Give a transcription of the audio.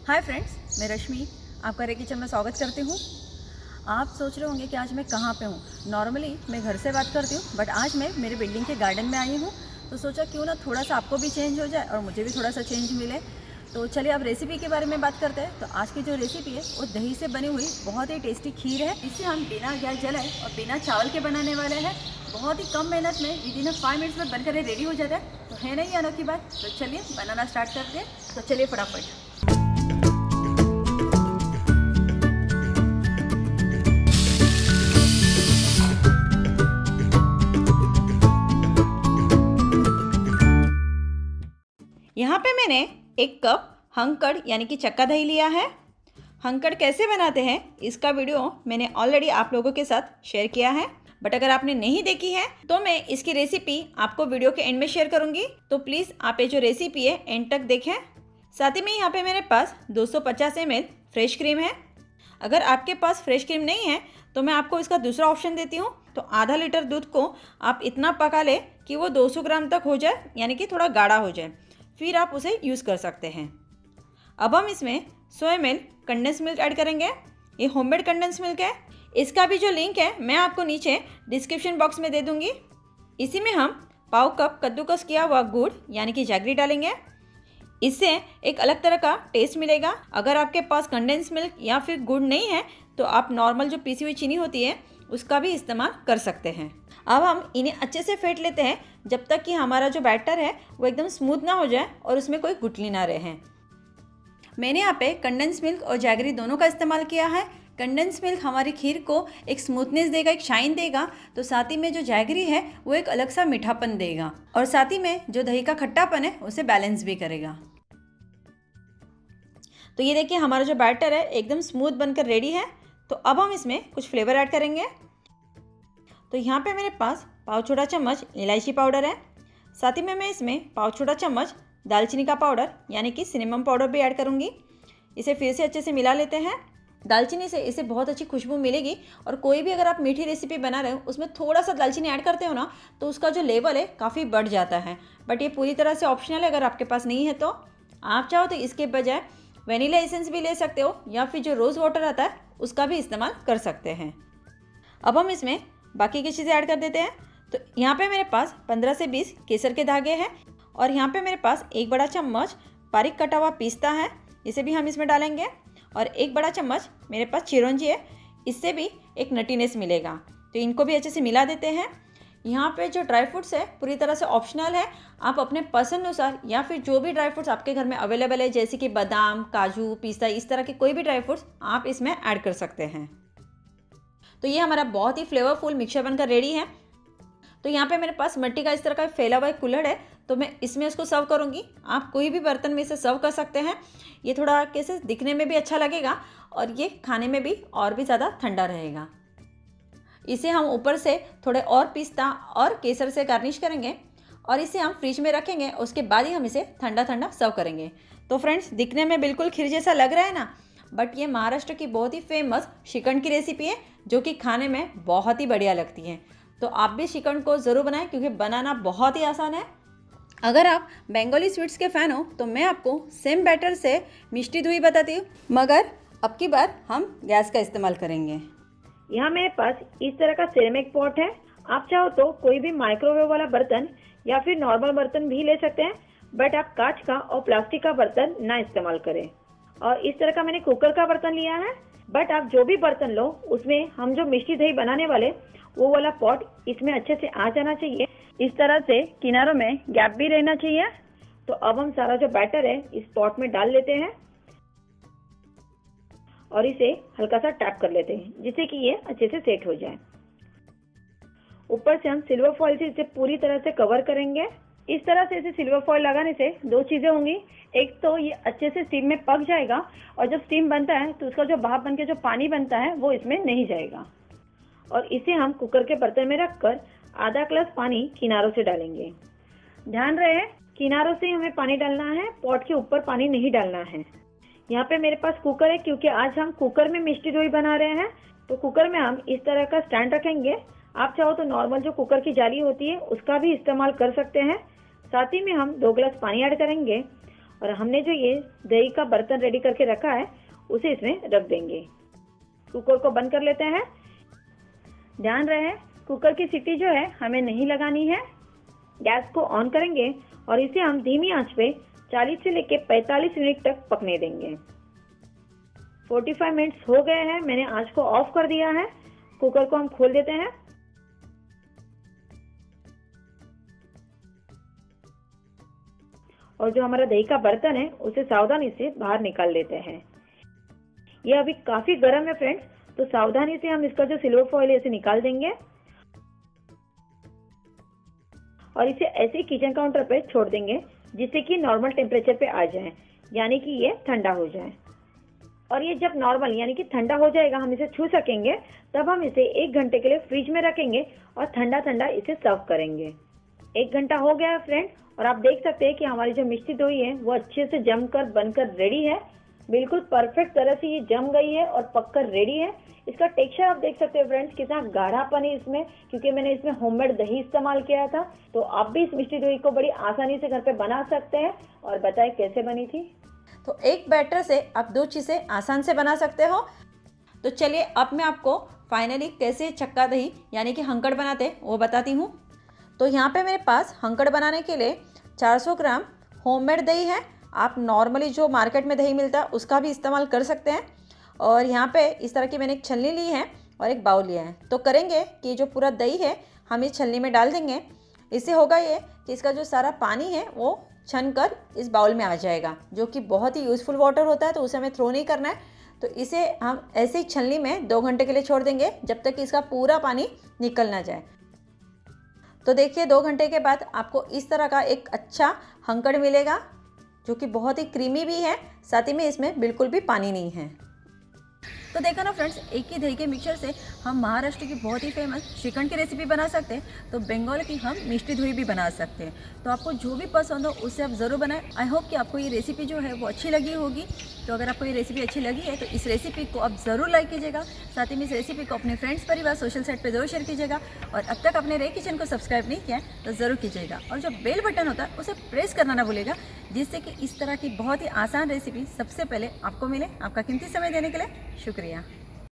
Hi friends, मैं रश्मि आपका रे किचन में स्वागत करती हूँ। आप सोच रहे होंगे कि आज मैं कहाँ पे हूँ। नॉर्मली मैं घर से बात करती हूँ, बट आज मैं मेरे बिल्डिंग के गार्डन में आई हूँ। तो सोचा क्यों ना थोड़ा सा आपको भी चेंज हो जाए और मुझे भी थोड़ा सा चेंज मिले। तो चलिए अब रेसिपी के बारे में बात करते हैं। तो आज की जो रेसिपी है वो दही से बनी हुई बहुत ही टेस्टी खीर है। इसे हम बिना गैस जलाए और बिना चावल के बनाने वाले हैं। बहुत ही कम मेहनत में विदिन 5 मिनट्स में बनकर रेडी हो जाता है। तो है नहीं अनोखी बात। तो चलिए बनाना स्टार्ट करते हैं। तो चलिए फटाफट। यहाँ पे मैंने 1 कप हंकड़ यानी कि चक्का दही लिया है। हंकड़ कैसे बनाते हैं इसका वीडियो मैंने ऑलरेडी आप लोगों के साथ शेयर किया है, बट अगर आपने नहीं देखी है तो मैं इसकी रेसिपी आपको वीडियो के एंड में शेयर करूंगी। तो प्लीज़ आप ये जो रेसिपी है एंड तक देखें। साथ ही में यहाँ पे मेरे पास 250 ml फ्रेश क्रीम है। अगर आपके पास फ्रेश क्रीम नहीं है तो मैं आपको इसका दूसरा ऑप्शन देती हूँ। तो आधा लीटर दूध को आप इतना पका ले कि वो 200 ग्राम तक हो जाए, यानी कि थोड़ा गाढ़ा हो जाए, फिर आप उसे यूज़ कर सकते हैं। अब हम इसमें 100 ml कंडेंस मिल्क ऐड करेंगे। ये होममेड कंडेंस मिल्क है। इसका भी जो लिंक है मैं आपको नीचे डिस्क्रिप्शन बॉक्स में दे दूंगी। इसी में हम पाव कप कद्दूकस किया हुआ गुड़ यानी कि जैगरी डालेंगे। इससे एक अलग तरह का टेस्ट मिलेगा। अगर आपके पास कंडेंस मिल्क या फिर गुड़ नहीं है तो आप नॉर्मल जो पीसी हुई चीनी होती है उसका भी इस्तेमाल कर सकते हैं। अब हम इन्हें अच्छे से फेंट लेते हैं जब तक कि हमारा जो बैटर है वो एकदम स्मूथ ना हो जाए और उसमें कोई गुठली ना रहे। मैंने यहाँ पे कंडेंस मिल्क और जैगरी दोनों का इस्तेमाल किया है। कंडेंस मिल्क हमारी खीर को एक स्मूथनेस देगा, एक शाइन देगा, तो साथ ही में जो जैगरी है वो एक अलग सा मीठापन देगा और साथ ही में जो दही का खट्टापन है उसे बैलेंस भी करेगा। तो ये देखिए हमारा जो बैटर है एकदम स्मूथ बनकर रेडी है। तो अब हम इसमें कुछ फ्लेवर ऐड करेंगे। तो यहाँ पे मेरे पास पाव छोटा चम्मच इलायची पाउडर है। साथ ही में मैं इसमें पाव छोटा चम्मच दालचीनी का पाउडर यानी कि सिनेमम पाउडर भी ऐड करूँगी। इसे फिर से अच्छे से मिला लेते हैं। दालचीनी से इसे बहुत अच्छी खुशबू मिलेगी और कोई भी अगर आप मीठी रेसिपी बना रहे हो उसमें थोड़ा सा दालचीनी ऐड करते हो ना तो उसका जो लेवल है काफ़ी बढ़ जाता है। बट ये पूरी तरह से ऑप्शनल है। अगर आपके पास नहीं है तो आप चाहो तो इसके बजाय वनीला एसेंस भी ले सकते हो या फिर जो रोज़ वाटर आता है उसका भी इस्तेमाल कर सकते हैं। अब हम इसमें बाकी की चीज़ें ऐड कर देते हैं। तो यहाँ पे मेरे पास 15 से 20 केसर के धागे हैं और यहाँ पे मेरे पास 1 बड़ा चम्मच बारीक कटा हुआ पिस्ता है, इसे भी हम इसमें डालेंगे। और 1 बड़ा चम्मच मेरे पास चिरौंजी है, इससे भी एक नटीनेस मिलेगा। तो इनको भी अच्छे से मिला देते हैं। यहाँ पे जो ड्राई फ्रूट्स है पूरी तरह से ऑप्शनल है। आप अपने पसंद अनुसार या फिर जो भी ड्राई फ्रूट्स आपके घर में अवेलेबल है जैसे कि बादाम, काजू, पिस्ता, इस तरह के कोई भी ड्राई फ्रूट्स आप इसमें ऐड कर सकते हैं। तो ये हमारा बहुत ही फ्लेवरफुल मिक्सचर बनकर रेडी है। तो यहाँ पे मेरे पास मिट्टी का इस तरह का फैला हुआ एक कुल्हड़ है, तो मैं इसमें इसको सर्व करूँगी। आप कोई भी बर्तन में इसे सर्व कर सकते हैं। ये थोड़ा कैसे दिखने में भी अच्छा लगेगा और ये खाने में भी और भी ज़्यादा ठंडा रहेगा। इसे हम ऊपर से थोड़े और पिस्ता और केसर से गार्निश करेंगे और इसे हम फ्रिज में रखेंगे। उसके बाद ही हम इसे ठंडा ठंडा सर्व करेंगे। तो फ्रेंड्स, दिखने में बिल्कुल खीर जैसा लग रहा है ना, बट ये महाराष्ट्र की बहुत ही फेमस श्रीखंड की रेसिपी है जो कि खाने में बहुत ही बढ़िया लगती है। तो आप भी श्रीखंड को ज़रूर बनाएं क्योंकि बनाना बहुत ही आसान है। अगर आप बंगाली स्वीट्स के फ़ैन हो तो मैं आपको सेम बैटर से मिष्टी दोही बताती हूँ, मगर अब की बार हम गैस का इस्तेमाल करेंगे। यहाँ मेरे पास इस तरह का सिरेमिक पॉट है। आप चाहो तो कोई भी माइक्रोवेव वाला बर्तन या फिर नॉर्मल बर्तन भी ले सकते हैं, बट आप कांच का और प्लास्टिक का बर्तन ना इस्तेमाल करें। और इस तरह का मैंने कुकर का बर्तन लिया है, बट आप जो भी बर्तन लो उसमें हम जो मिष्टी दही बनाने वाले वो वाला पॉट इसमें अच्छे से आ जाना चाहिए। इस तरह से किनारों में गैप भी रहना चाहिए। तो अब हम सारा जो बैटर है इस पॉट में डाल लेते हैं और इसे हल्का सा टैप कर लेते हैं जिससे कि ये अच्छे से सेट हो जाए। ऊपर से हम सिल्वर फॉइल से इसे पूरी तरह से कवर करेंगे। इस तरह से इसे सिल्वर फॉइल लगाने से 2 चीजें होंगी। एक तो ये अच्छे से स्टीम में पक जाएगा और जब स्टीम बनता है तो उसका जो भाप बनके जो पानी बनता है वो इसमें नहीं जाएगा। और इसे हम कुकर के बर्तन में रखकर आधा ग्लास पानी किनारों से डालेंगे। ध्यान रहे किनारों से हमें पानी डालना है, पॉट के ऊपर पानी नहीं डालना है। यहाँ पे मेरे पास कुकर है क्योंकि आज हम कुकर में मिष्टी दोही बना रहे हैं। तो कुकर में हम इस तरह का स्टैंड रखेंगे। आप चाहो तो नॉर्मल जो कुकर की जाली होती है उसका भी इस्तेमाल कर सकते हैं। साथ ही में हम 2 गिलास पानी ऐड करेंगे और हमने जो ये दही का बर्तन रेडी करके रखा है उसे इसमें रख देंगे। कुकर को बंद कर लेते हैं। ध्यान रहे कुकर की सीटी जो है हमें नहीं लगानी है। गैस को ऑन करेंगे और इसे हम धीमी आंच पे 40 से लेकर 45 मिनट तक पकने देंगे। 45 मिनट्स हो गए हैं, मैंने आंच को ऑफ कर दिया है। कुकर को हम खोल देते हैं। और जो हमारा दही का बर्तन है उसे सावधानी से बाहर निकाल लेते हैं। यह अभी काफी गर्म है फ्रेंड्स, तो सावधानी से हम इसका जो सिल्वर फॉइल है इसे निकाल देंगे और इसे ऐसे किचन काउंटर पे छोड़ देंगे जिससे कि नॉर्मल टेम्परेचर पे आ जाए, यानी कि ये ठंडा हो जाए। और ये जब नॉर्मल यानी कि ठंडा हो जाएगा, हम इसे छू सकेंगे, तब हम इसे 1 घंटे के लिए फ्रिज में रखेंगे और ठंडा ठंडा इसे सर्व करेंगे। 1 घंटा हो गया है फ्रेंड, और आप देख सकते हैं कि हमारी जो मिष्टी दोई है वो अच्छे से जमकर बनकर रेडी है। बिल्कुल परफेक्ट तरह से ये जम गई है और पककर रेडी है। इसका टेक्सचर आप देख सकते हैं फ्रेंड्स, कितना गाढ़ापन है इसमें, क्योंकि मैंने इसमें होममेड दही इस्तेमाल किया था। तो आप भी इस मिष्टी दोई को बड़ी आसानी से घर पे बना सकते हैं। और बताएं कैसे बनी थी। तो एक बैटर से आप 2 चीज़ें आसान से बना सकते हो। तो चलिए अब मैं आपको फाइनली कैसे चक्का दही यानी कि हंकड़ बनाते हैं वो बताती हूँ। तो यहाँ पे मेरे पास हंकड़ बनाने के लिए 400 ग्राम होममेड दही है। आप नॉर्मली जो मार्केट में दही मिलता है उसका भी इस्तेमाल कर सकते हैं। और यहाँ पे इस तरह की मैंने एक छलनी ली है और एक बाउल लिया है। तो करेंगे कि जो पूरा दही है हम इस छलनी में डाल देंगे। इससे होगा ये कि इसका जो सारा पानी है वो छन कर इस बाउल में आ जाएगा, जो कि बहुत ही यूज़फुल वाटर होता है, तो उसे हमें थ्रो नहीं करना है। तो इसे हम ऐसे ही छलनी में 2 घंटे के लिए छोड़ देंगे जब तक कि इसका पूरा पानी निकल ना जाए। तो देखिए 2 घंटे के बाद आपको इस तरह का एक अच्छा हंकड़ मिलेगा, जो कि बहुत ही क्रीमी भी है, साथ ही में इसमें बिल्कुल भी पानी नहीं है। तो देखा ना फ्रेंड्स, एक ही दही के मिक्सचर से हम महाराष्ट्र की बहुत ही फेमस श्रीखंड की रेसिपी बना सकते हैं। तो बंगाल की हम मिष्टी दोई भी बना सकते हैं। तो आपको जो भी पसंद हो उससे आप ज़रूर बनाएं। आई होप कि आपको ये रेसिपी जो है वो अच्छी लगी होगी। तो अगर आपको ये रेसिपी अच्छी लगी है तो इस रेसिपी को आप ज़रूर लाइक कीजिएगा। साथ ही में इस रेसिपी को अपने फ्रेंड्स, परिवार, सोशल साइट पर ज़रूर शेयर कीजिएगा। और अब तक अपने रे किचन को सब्सक्राइब नहीं किया है तो ज़रूर कीजिएगा। और जो बेल बटन होता है उसे प्रेस करना ना भूलिएगा, जिससे कि इस तरह की बहुत ही आसान रेसिपी सबसे पहले आपको मिले। आपका कीमती समय देने के लिए शुक्रिया।